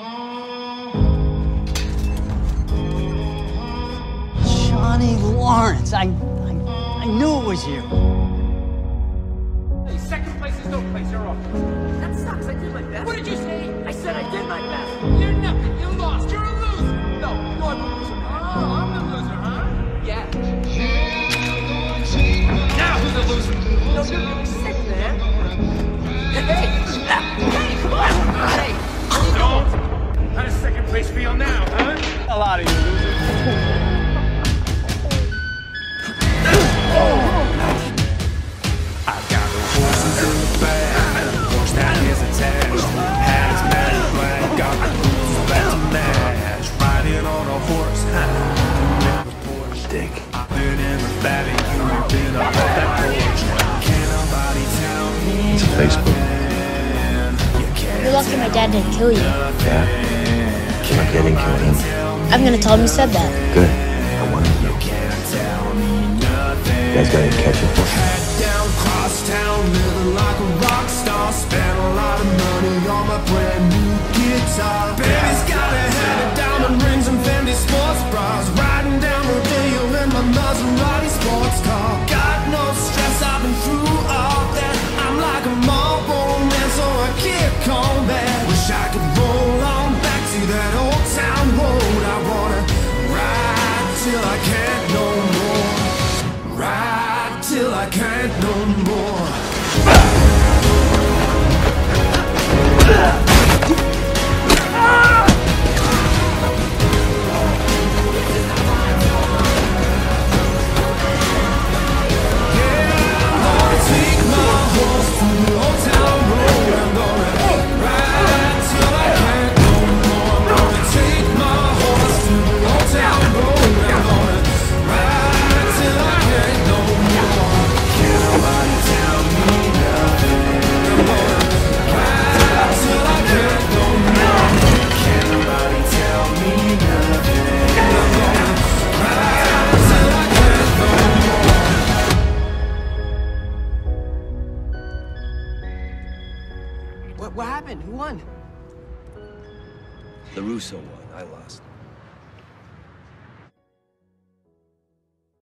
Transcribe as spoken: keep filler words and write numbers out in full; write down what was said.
Johnny Lawrence, I, I, I knew it was you. Hey, second place is no place, you're off. That sucks, I did my best. What did you say? I said I did my best. You're nothing, you lost, you're a loser. No, you're the loser. Oh, I'm the loser, huh? Yeah. Now who's the loser? No, you're really sick, man. Hey, hey, come on! Hey, where you going? How does second place feel now, huh? A lot of you losers. I've got the horses in the back, horse that is attached, hat is matted black, got the boots back to match, riding on a horse, dick. I've been in the valley, you've been up at that porch. Can't nobody tell me it's Facebook. You're lucky my dad didn't kill you. Yeah. Lucky I didn't kill him. I'm gonna tell him you said that. Good. I wanted to. You guys gotta catch it for me. Down cross town, living like a rock star. Spent a lot of money on my brand new guitar. Baby's got a head of diamond rings and Fendi sports bras. Riding down Rodeo in my Maserati sports car. Got no stress, I've been through all that. I'm like a Marlboro man, so I kick on back. Wish I could roll on back to that old town road. I wanna ride till I can't no more. Ride till I can't no more. What, what happened? Who won? The Russo won. I lost.